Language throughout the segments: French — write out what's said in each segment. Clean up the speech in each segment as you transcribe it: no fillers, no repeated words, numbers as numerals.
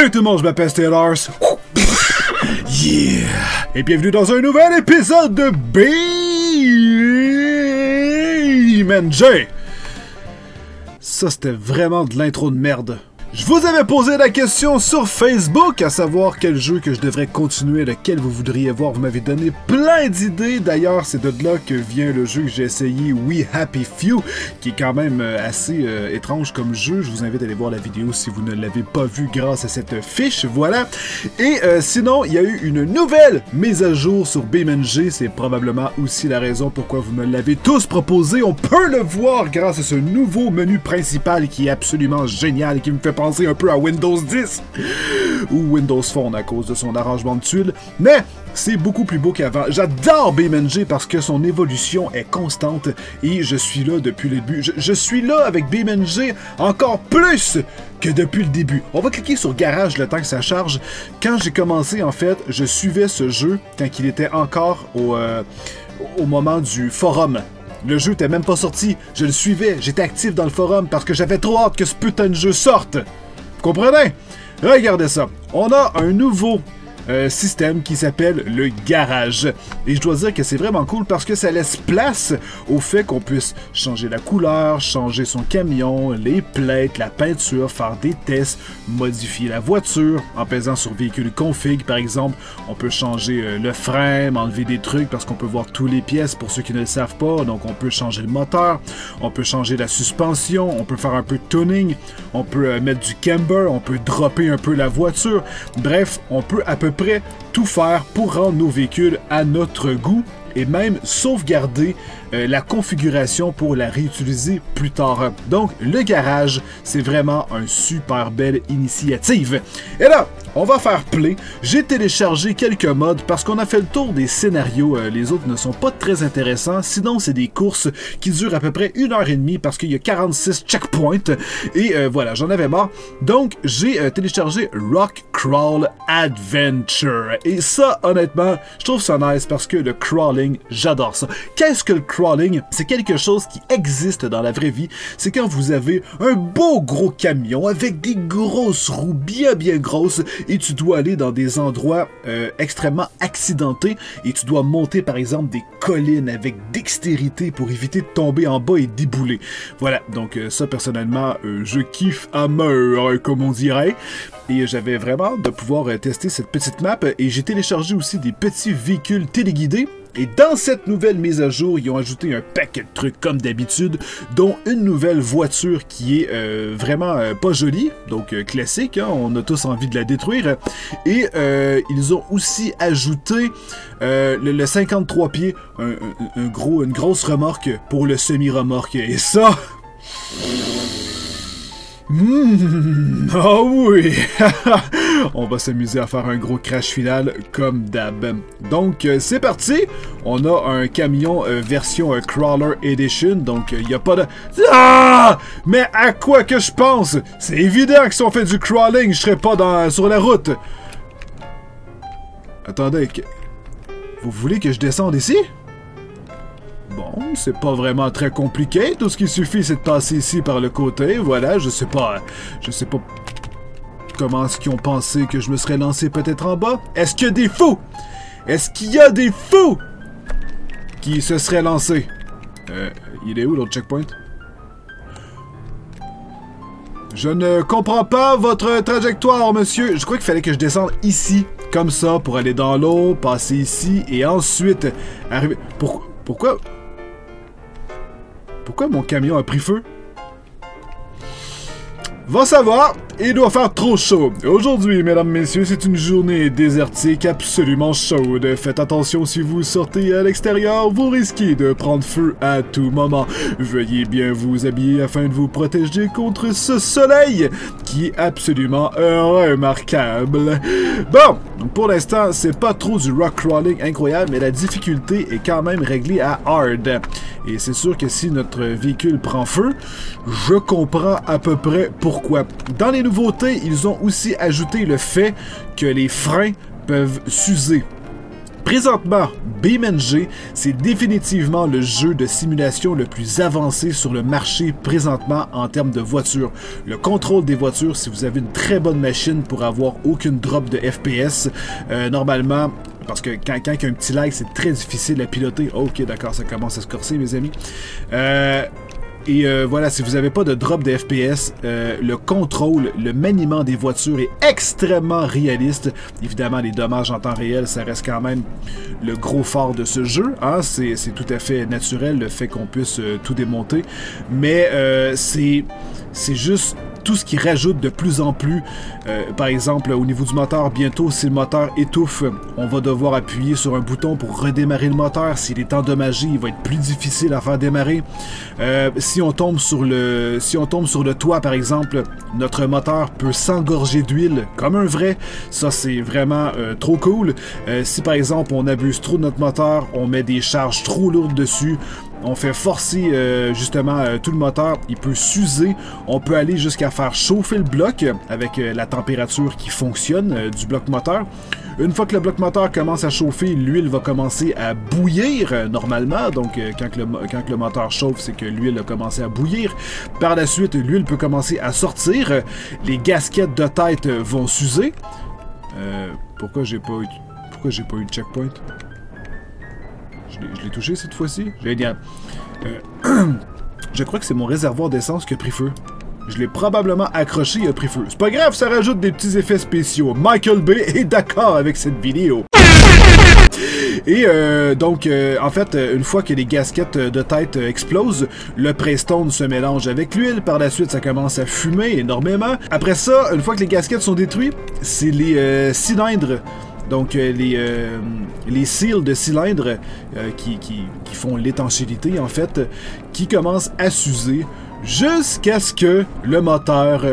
Salut tout le monde, je m'appelle Stellars. Yeah! Et bienvenue dans un nouvel épisode de BeamNG. Ça, c'était vraiment de l'intro de merde. Je vous avais posé la question sur Facebook, à savoir quel jeu que je devrais continuer, lequel vous voudriez voir. Vous m'avez donné plein d'idées. D'ailleurs, c'est de là que vient le jeu que j'ai essayé, We Happy Few, qui est quand même assez étrange comme jeu. Je vous invite à aller voir la vidéo si vous ne l'avez pas vu grâce à cette fiche. Voilà. Et sinon, il y a eu une nouvelle mise à jour sur BeamNG. C'est probablement aussi la raison pourquoi vous me l'avez tous proposé. On peut le voir grâce à ce nouveau menu principal qui est absolument génial, qui me fait penser un peu à Windows 10 ou Windows Phone à cause de son arrangement de tuiles, mais c'est beaucoup plus beau qu'avant. J'adore BeamNG parce que son évolution est constante et je suis là depuis le début. Je suis là avec BeamNG encore plus que depuis le début. On va cliquer sur Garage le temps que ça charge. Quand j'ai commencé, en fait, je suivais ce jeu quand il était encore au moment du forum. Le jeu n'était même pas sorti, je le suivais, j'étais actif dans le forum parce que j'avais trop hâte que ce putain de jeu sorte. Vous comprenez? Regardez ça. On a un nouveau système qui s'appelle le garage. Et je dois dire que c'est vraiment cool parce que ça laisse place au fait qu'on puisse changer la couleur, changer son camion, les plates, la peinture, faire des tests, modifier la voiture en pesant sur véhicule config par exemple. On peut changer le frein, enlever des trucs parce qu'on peut voir toutes les pièces pour ceux qui ne le savent pas. Donc on peut changer le moteur, on peut changer la suspension, on peut faire un peu de tuning, on peut mettre du camber, on peut dropper un peu la voiture. Bref, on peut à peu près tout faire pour rendre nos véhicules à notre goût et même sauvegarder la configuration pour la réutiliser plus tard. Donc, le garage, c'est vraiment une super belle initiative. Et là, on va faire play. J'ai téléchargé quelques mods parce qu'on a fait le tour des scénarios. Les autres ne sont pas très intéressants. Sinon, c'est des courses qui durent à peu près 1h30 parce qu'il y a 46 checkpoints. Et voilà, j'en avais marre. Donc, j'ai téléchargé Rock Crawl Adventure. Et ça, honnêtement, je trouve ça nice parce que le crawling, j'adore ça. Qu'est-ce que le crawling? C'est quelque chose qui existe dans la vraie vie. C'est quand vous avez un beau gros camion avec des grosses roues bien grosses et tu dois aller dans des endroits extrêmement accidentés et tu dois monter par exemple des collines avec dextérité pour éviter de tomber en bas et débouler. Voilà, donc ça personnellement, je kiffe à mort, comme on dirait. Et j'avais vraiment hâte de pouvoir tester cette petite map et j'ai téléchargé aussi des petits véhicules téléguidés. Et dans cette nouvelle mise à jour, ils ont ajouté un paquet de trucs comme d'habitude, dont une nouvelle voiture qui est vraiment pas jolie, donc classique, hein, on a tous envie de la détruire. Et ils ont aussi ajouté le 53 pieds, une grosse remorque pour le semi-remorque. Et ça... Oh oui! On va s'amuser à faire un gros crash final comme d'hab. Donc c'est parti! On a un camion version Crawler Edition, donc il n'y a pas de... Ah! Mais à quoi que je pense? C'est évident que si on fait du crawling, je serais pas sur la route. Attendez, vous voulez que je descende ici? Bon, c'est pas vraiment très compliqué. Tout ce qu'il suffit, c'est de passer ici par le côté. Voilà, je sais pas comment est-ce qu'ils ont pensé que je me serais lancé peut-être en bas. Est-ce qu'il y a des fous? Est-ce qu'il y a des fous qui se seraient lancés? Il est où l'autre checkpoint? Je ne comprends pas votre trajectoire, monsieur. Je crois qu'il fallait que je descende ici, comme ça, pour aller dans l'eau, passer ici, et ensuite arriver... Pourquoi mon camion a pris feu? Va savoir, il doit faire trop chaud. Aujourd'hui, mesdames, messieurs, c'est une journée désertique absolument chaude. Faites attention si vous sortez à l'extérieur, vous risquez de prendre feu à tout moment. Veuillez bien vous habiller afin de vous protéger contre ce soleil qui est absolument remarquable. Bon, pour l'instant, c'est pas trop du rock crawling incroyable, mais la difficulté est quand même réglée à hard. Et c'est sûr que si notre véhicule prend feu, je comprends à peu près pourquoi. Dans les nouveautés, ils ont aussi ajouté le fait que les freins peuvent s'user. Présentement, BeamNG, c'est définitivement le jeu de simulation le plus avancé sur le marché présentement en termes de voitures. Le contrôle des voitures, si vous avez une très bonne machine pour avoir aucune drop de FPS, normalement, parce que quand il y a un petit lag, c'est très difficile à piloter. Ok, d'accord, ça commence à se corser, mes amis. Voilà, si vous n'avez pas de drop de FPS, le contrôle, le maniement des voitures est extrêmement réaliste. Évidemment, les dommages en temps réel, ça reste quand même le gros fort de ce jeu. Hein? C'est tout à fait naturel, le fait qu'on puisse tout démonter. Mais c'est juste tout ce qui rajoute de plus en plus. Par exemple, au niveau du moteur, bientôt, si le moteur étouffe, on va devoir appuyer sur un bouton pour redémarrer le moteur. S'il est endommagé, il va être plus difficile à faire démarrer. Si on tombe sur le toit, par exemple, notre moteur peut s'engorger d'huile comme un vrai. Ça, c'est vraiment trop cool. Si, par exemple, on abuse trop de notre moteur, on met des charges trop lourdes dessus, on fait forcer justement tout le moteur, il peut s'user, on peut aller jusqu'à faire chauffer le bloc avec la température qui fonctionne du bloc moteur. Une fois que le bloc moteur commence à chauffer, l'huile va commencer à bouillir normalement. Donc quand le moteur chauffe, c'est que l'huile a commencé à bouillir. Par la suite, l'huile peut commencer à sortir. Les gaskettes de tête vont s'user. Pourquoi j'ai pas eu de checkpoint? Je l'ai touché cette fois-ci? Génial. Je crois que c'est mon réservoir d'essence qui a pris feu. Je l'ai probablement accroché et a pris feu. C'est pas grave, ça rajoute des petits effets spéciaux. Michael Bay est d'accord avec cette vidéo. Et donc, en fait, une fois que les gaskettes de tête explosent, le Praystone se mélange avec l'huile. Par la suite, ça commence à fumer énormément. Après ça, une fois que les gaskettes sont détruites, c'est les cylindres. Donc les seals de cylindres qui font l'étanchéité en fait, qui commencent à s'user jusqu'à ce que le moteur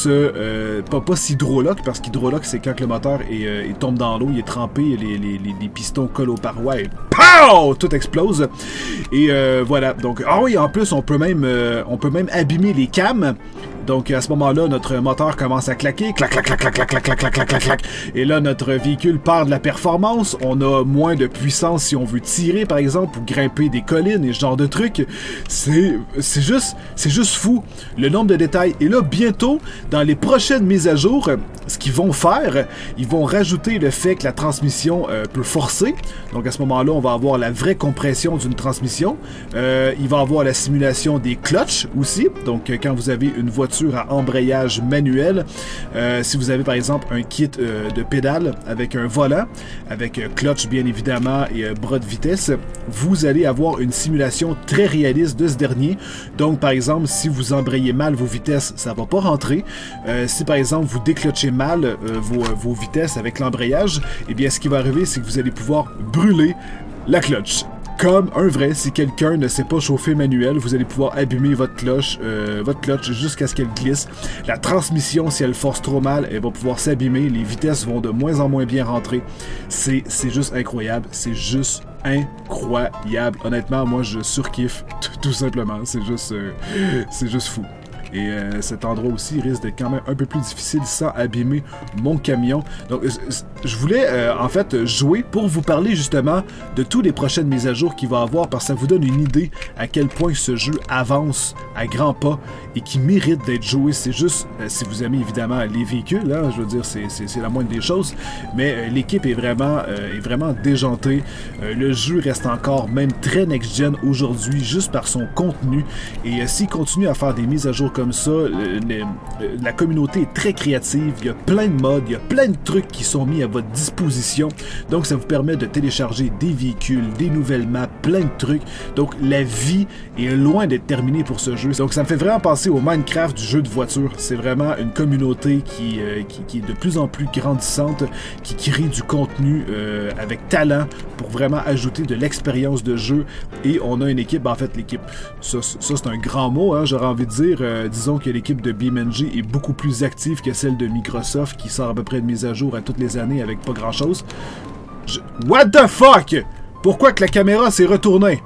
pas s'hydroloque, parce qu'hydroloque c'est quand le moteur il tombe dans l'eau, il est trempé, les pistons collent aux parois et POW! Tout explose. Et voilà, donc ah oui, en plus on peut même abîmer les cams. Donc à ce moment-là, notre moteur commence à claquer, clac, clac, clac, clac, clac, clac, clac, clac, clac, clac, clac. Et là, notre véhicule perd de la performance. On a moins de puissance si on veut tirer, par exemple, ou grimper des collines et ce genre de trucs. C'est juste fou. Le nombre de détails. Et là, bientôt, dans les prochaines mises à jour, ce qu'ils vont faire, ils vont rajouter le fait que la transmission peut forcer. Donc à ce moment-là, on va avoir la vraie compression d'une transmission. Il va avoir la simulation des clutches aussi. Donc quand vous avez une voiture à embrayage manuel, si vous avez par exemple un kit de pédales avec un volant, avec clutch bien évidemment et bras de vitesse, vous allez avoir une simulation très réaliste de ce dernier. Donc par exemple, si vous embrayez mal vos vitesses, ça va pas rentrer. Si par exemple vous déclutchez mal vos vitesses avec l'embrayage, eh bien ce qui va arriver, c'est que vous allez pouvoir brûler la clutch. Comme un vrai, si quelqu'un ne sait pas chauffer manuel, vous allez pouvoir abîmer votre clutch jusqu'à ce qu'elle glisse. La transmission, si elle force trop mal, elle va pouvoir s'abîmer. Les vitesses vont de moins en moins bien rentrer. C'est juste incroyable. C'est juste incroyable. Honnêtement, moi, je surkiffe tout simplement. C'est juste fou. Et cet endroit aussi risque d'être quand même un peu plus difficile sans abîmer mon camion. Donc je voulais en fait jouer pour vous parler justement de toutes les prochaines mises à jour qu'il va avoir, parce que ça vous donne une idée à quel point ce jeu avance à grands pas et qui mérite d'être joué. C'est juste, si vous aimez évidemment les véhicules, hein, je veux dire c'est la moindre des choses, mais l'équipe est vraiment déjantée. Le jeu reste encore même très next-gen aujourd'hui juste par son contenu, et s'il continue à faire des mises à jour comme ça, la communauté est très créative, il y a plein de mods, il y a plein de trucs qui sont mis à votre disposition, donc ça vous permet de télécharger des véhicules, des nouvelles maps, plein de trucs. Donc la vie est loin d'être terminée pour ce jeu. Donc ça me fait vraiment penser au Minecraft du jeu de voiture. C'est vraiment une communauté qui est de plus en plus grandissante, qui crée du contenu avec talent pour vraiment ajouter de l'expérience de jeu. Et on a une équipe, en fait l'équipe, ça c'est un grand mot, hein, j'aurais envie de dire, disons que l'équipe de BeamNG est beaucoup plus active que celle de Microsoft, qui sort à peu près de mise à jour à toutes les années avec pas grand chose. What the fuck? Pourquoi que la caméra s'est retournée?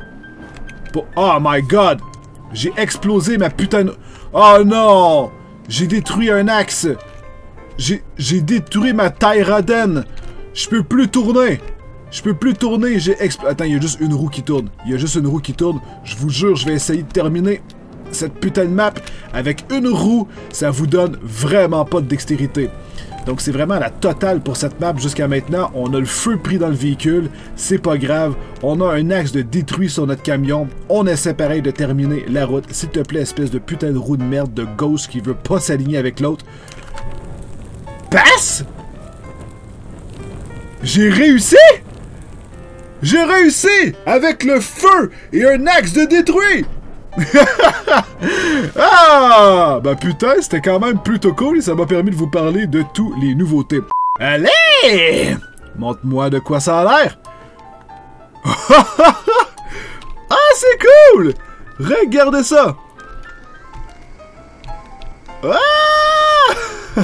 Oh my god! J'ai explosé ma putain de... Oh non! J'ai détruit un axe! J'ai détruit ma Tyraden! Je peux plus tourner! Je peux plus tourner, Attends, il y a juste une roue qui tourne. Il y a juste une roue qui tourne. Je vous jure, je vais essayer de terminer cette putain de map avec une roue. Ça vous donne vraiment pas de dextérité. Donc c'est vraiment la totale pour cette map jusqu'à maintenant. On a le feu pris dans le véhicule. C'est pas grave. On a un axe de détruit sur notre camion. On essaie pareil de terminer la route. S'il te plaît, espèce de putain de roue de merde de gauche qui veut pas s'aligner avec l'autre. Passe! J'ai réussi! J'ai réussi! Avec le feu et un axe de détruit! Ah! Bah putain, c'était quand même plutôt cool et ça m'a permis de vous parler de tous les nouveautés. Allez! Montre-moi de quoi ça a l'air! Ah, c'est cool! Regardez ça! Ah!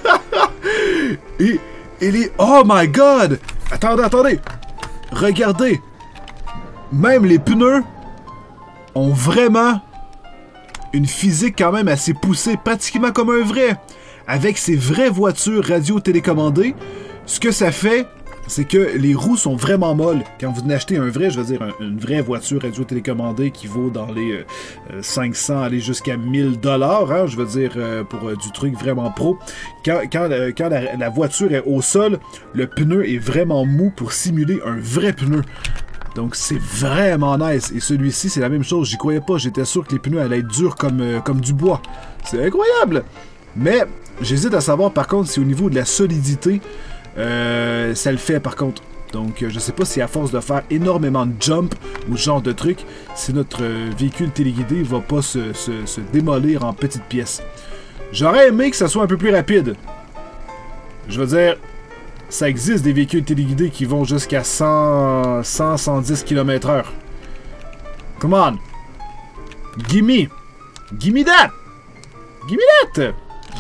Et les... Oh my god! Attendez! Regardez! Même les pneus ont vraiment une physique quand même assez poussée, pratiquement comme un vrai. Avec ces vraies voitures radio-télécommandées, ce que ça fait, c'est que les roues sont vraiment molles. Quand vous achetez un vrai, je veux dire une vraie voiture radio-télécommandée qui vaut dans les 500, aller jusqu'à 1000 $, hein, je veux dire pour du truc vraiment pro. Quand la voiture est au sol, le pneu est vraiment mou pour simuler un vrai pneu. Donc c'est vraiment nice. Et celui-ci, c'est la même chose. J'y croyais pas. J'étais sûr que les pneus allaient être durs comme du bois. C'est incroyable! Mais j'hésite à savoir par contre si au niveau de la solidité, ça le fait par contre. Donc je sais pas si à force de faire énormément de jump ou ce genre de truc, si notre véhicule téléguidé va pas se démolir en petites pièces. J'aurais aimé que ça soit un peu plus rapide. Je veux dire, ça existe des véhicules téléguidés qui vont jusqu'à 110 km/h. Come on! Gimme! Gimme that! Gimme that!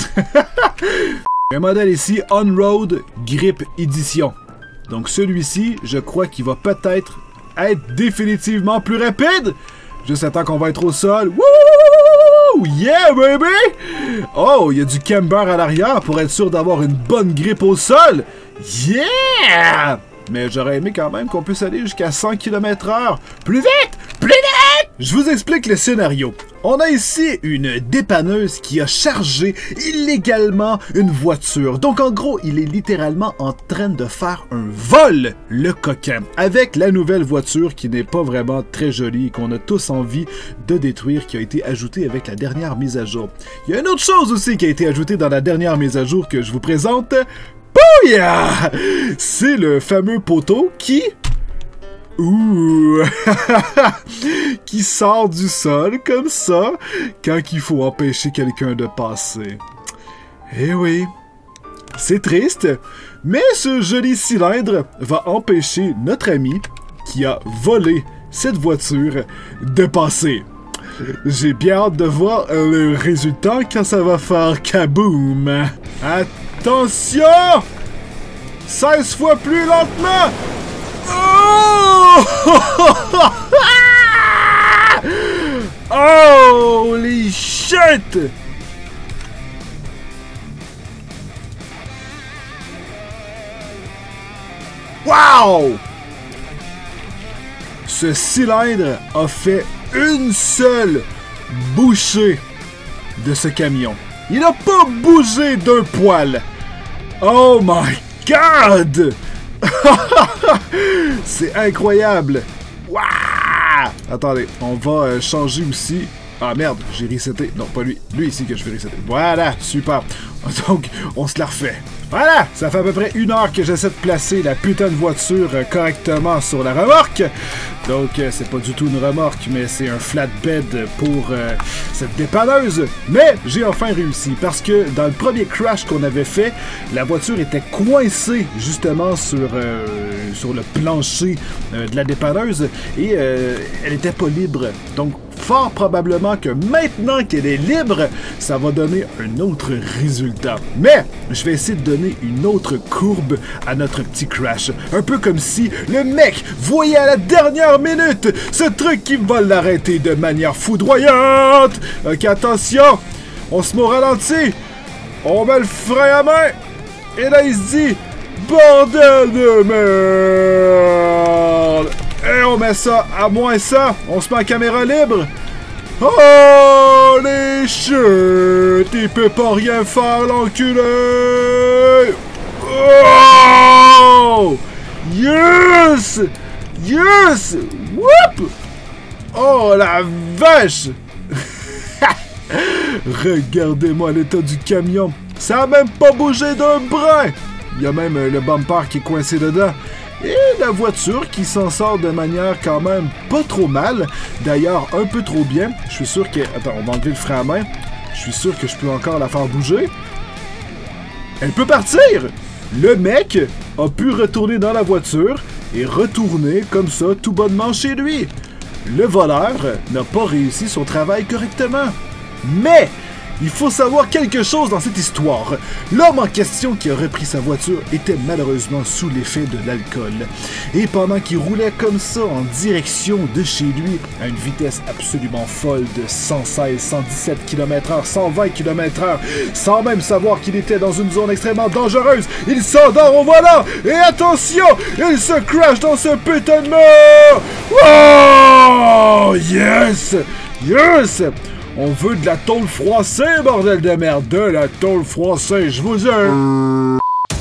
Un modèle ici, On-Road Grip Edition. Donc celui-ci, je crois qu'il va peut-être être définitivement plus rapide. Juste à temps qu'on va être au sol. Wouh! Yeah, baby! Oh, il y a du camber à l'arrière pour être sûr d'avoir une bonne grippe au sol. Yeah! Mais j'aurais aimé quand même qu'on puisse aller jusqu'à 100 km/h. Plus vite! Plus vite! Je vous explique le scénario. On a ici une dépanneuse qui a chargé illégalement une voiture. Donc en gros, il est littéralement en train de faire un vol, le coquin, avec la nouvelle voiture qui n'est pas vraiment très jolie et qu'on a tous envie de détruire, qui a été ajoutée avec la dernière mise à jour. Il y a une autre chose aussi qui a été ajoutée dans la dernière mise à jour que je vous présente. Bouya! C'est le fameux poteau qui... Ouh! Qui sort du sol comme ça quand il faut empêcher quelqu'un de passer. Eh oui, c'est triste, mais ce joli cylindre va empêcher notre ami qui a volé cette voiture de passer. J'ai bien hâte de voir le résultat quand ça va faire kaboom. Attention! 16 fois plus lentement! Oh! Holy shit! Wow! Ce cylindre a fait une seule bouchée de ce camion. Il n'a pas bougé d'un poil. Oh my god! C'est incroyable! Waouh! Attendez, on va changer aussi. Ah merde, j'ai reseté. Non, pas lui. Lui ici que je vais resetter. Voilà, super. Donc, on se la refait. Voilà! Ça fait à peu près 1 heure que j'essaie de placer la putain de voiture correctement sur la remorque. Donc, c'est pas du tout une remorque, mais c'est un flatbed pour cette dépanneuse. Mais j'ai enfin réussi, parce que dans le premier crash qu'on avait fait, la voiture était coincée justement sur le plancher de la dépanneuse et elle était pas libre. Donc, fort probablement que maintenant qu'elle est libre, ça va donner un autre résultat. Mais je vais essayer de donner une autre courbe à notre petit crash. Un peu comme si le mec voyait à la dernière minute ce truc qui va l'arrêter de manière foudroyante. Ok, attention, on se met au ralenti, on met le frein à main, et là il se dit, Bordel de merde! Et on met ça à moins ça. On se met en caméra libre. Oh, les shit! Il peut pas rien faire, l'enculé! Oh! Yes! Yes! Whoop! Oh, la vache! Regardez-moi l'état du camion. Ça a même pas bougé d'un brin! Il y a même le bumper qui est coincé dedans. Et la voiture qui s'en sort de manière quand même pas trop mal. D'ailleurs, un peu trop bien. Je suis sûr que... Attends, on va enlever le frein à main. Je suis sûr que je peux encore la faire bouger. Elle peut partir! Le mec a pu retourner dans la voiture et retourner comme ça tout bonnement chez lui. Le voleur n'a pas réussi son travail correctement. Mais il faut savoir quelque chose dans cette histoire. L'homme en question qui a repris sa voiture était malheureusement sous l'effet de l'alcool. Et pendant qu'il roulait comme ça en direction de chez lui, à une vitesse absolument folle de 116, 117 km/h, 120 km/h, sans même savoir qu'il était dans une zone extrêmement dangereuse, il s'endort au volant. Et attention, il se crash dans ce putain de mur. Oh, yes! Yes! On veut de la tôle froissée, bordel de merde! De la tôle froissée, je vous aime!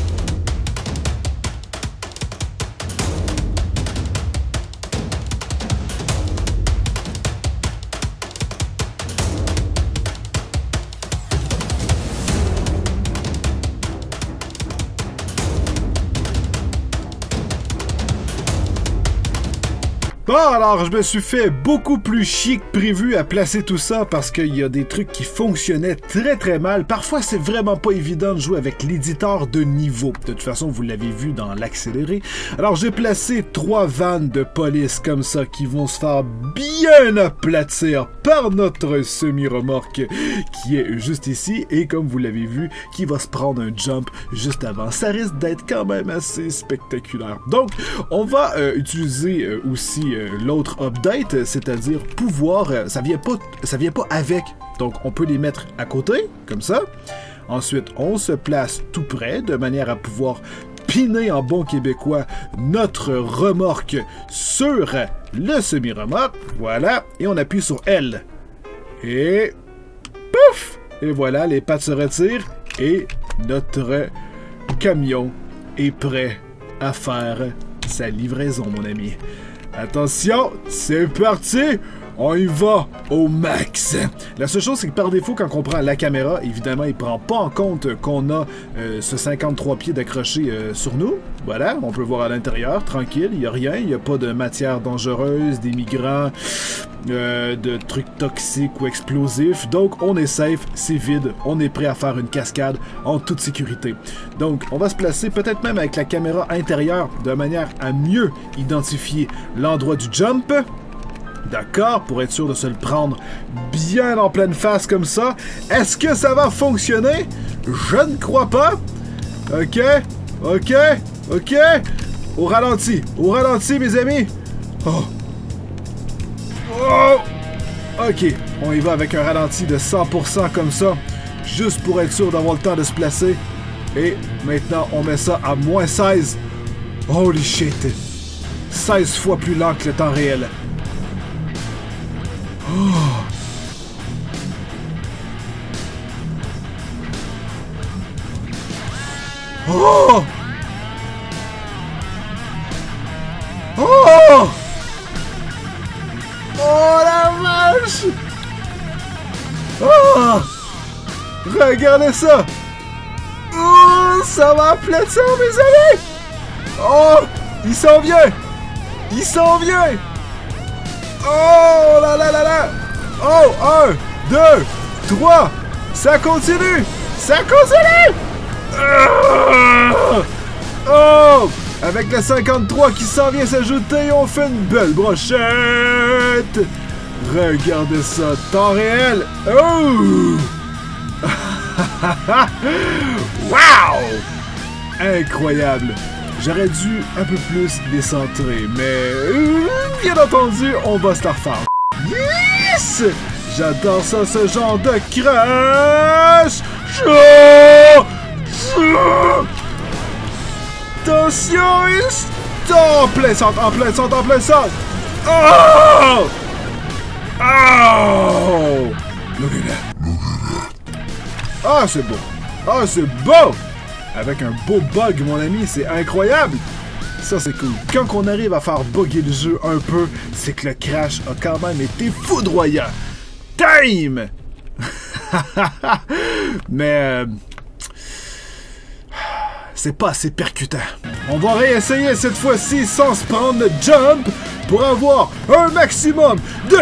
Bon, alors, je me suis fait beaucoup plus chier que prévu à placer tout ça parce qu'il y a des trucs qui fonctionnaient très très mal. Parfois, c'est vraiment pas évident de jouer avec l'éditeur de niveau. De toute façon, vous l'avez vu dans l'accéléré. Alors, j'ai placé 3 vannes de police comme ça qui vont se faire bien aplatir par notre semi-remorque qui est juste ici et comme vous l'avez vu, qui va se prendre un jump juste avant. Ça risque d'être quand même assez spectaculaire. Donc, on va utiliser aussi l'autre update, c'est-à-dire pouvoir, ça vient pas avec, donc on peut les mettre à côté, comme ça. Ensuite, on se place tout près, de manière à pouvoir piner en bon québécois notre remorque sur le semi-remorque, voilà, et on appuie sur L. Et pouf! Et voilà, les pattes se retirent, et notre camion est prêt à faire sa livraison, mon ami. Attention, c'est parti! On y va au max! La seule chose, c'est que par défaut, quand on prend la caméra, évidemment, il prend pas en compte qu'on a ce 53 pieds d'accroché sur nous. Voilà, on peut voir à l'intérieur, tranquille, il n'y a rien, il n'y a pas de matière dangereuse, des migrants, de trucs toxiques ou explosifs. Donc, on est safe, c'est vide, on est prêt à faire une cascade en toute sécurité. Donc, on va se placer peut-être même avec la caméra intérieure de manière à mieux identifier l'endroit du jump. D'accord, pour être sûr de se le prendre bien en pleine face comme ça. Est-ce que ça va fonctionner? Je ne crois pas. Ok, ok, ok. Au ralenti, mes amis. Oh. Oh. Ok, on y va avec un ralenti de 100% comme ça, juste pour être sûr d'avoir le temps de se placer. Et maintenant, on met ça à moins 16. Holy shit. 16 fois plus lent que le temps réel. Oh. Oh. Oh. Oh la vache. Oh. Regardez ça. Oh, ça va aplatir mes amis. Oh, il s'en vient. Il s'en vient. Oh là là là là! Oh! 1, 2, 3! Ça continue! Ça continue! Oh! Avec le 53 qui s'en vient s'ajouter, on fait une belle brochette! Regardez ça, temps réel! Oh! Wow! Incroyable! J'aurais dû un peu plus les centrer, mais bien entendu, on va se la refaire. Yes! J'adore ça, ce genre de crash! Attention! En plein centre, en plein centre, en plein centre! Oh! Oh! Look at that. Ah, c'est beau! Ah, c'est beau! Avec un beau bug, mon ami, c'est incroyable! Ça, c'est cool. Quand on arrive à faire bugger le jeu un peu, c'est que le crash a quand même été foudroyant. Time! Mais... c'est pas assez percutant. On va réessayer cette fois-ci sans se prendre le jump pour avoir un maximum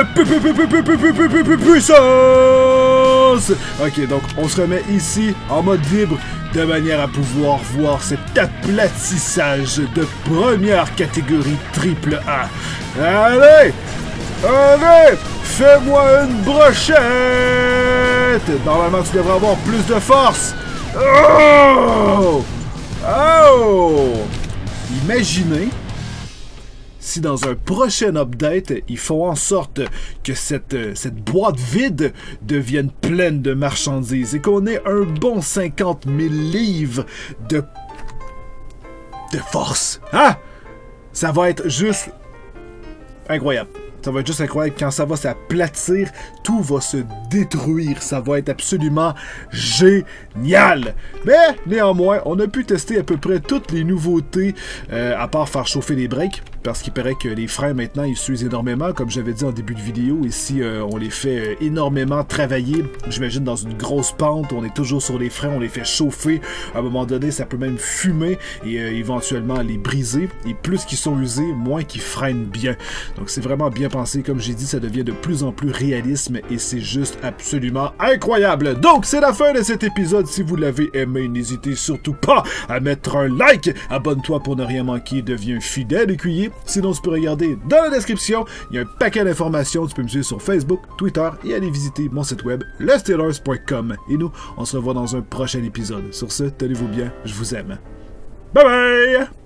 de puissance! Ok, donc on se remet ici en mode libre de manière à pouvoir voir cet aplatissage de première catégorie AAA. Allez! Allez! Fais-moi une brochette! Normalement, tu devrais avoir plus de force. Oh! Oh! Imaginez si dans un prochain update, ils font en sorte que cette boîte vide devienne pleine de marchandises et qu'on ait un bon 50 000 livres de force. Hein? Ça va être juste incroyable. Ça va être juste incroyable. Quand ça va s'aplatir, tout va se détruire. Ça va être absolument génial. Mais néanmoins, on a pu tester à peu près toutes les nouveautés, à part faire chauffer les breaks. Parce qu'il paraît que les freins maintenant ils s'usent énormément, comme j'avais dit en début de vidéo. Ici, on les fait énormément travailler. J'imagine dans une grosse pente, on est toujours sur les freins, on les fait chauffer. À un moment donné, ça peut même fumer et éventuellement les briser. Et plus qu'ils sont usés, moins qu'ils freinent bien. Donc c'est vraiment bien pensé. Comme j'ai dit, ça devient de plus en plus réalisme et c'est juste absolument incroyable. Donc c'est la fin de cet épisode. Si vous l'avez aimé, n'hésitez surtout pas à mettre un like. Abonne-toi pour ne rien manquer. Deviens fidèle écuyer. Sinon, tu peux regarder dans la description. Il y a un paquet d'informations. Tu peux me suivre sur Facebook, Twitter et aller visiter mon site web, lesteelers.com. Et nous, on se revoit dans un prochain épisode. Sur ce, tenez-vous bien. Je vous aime. Bye bye!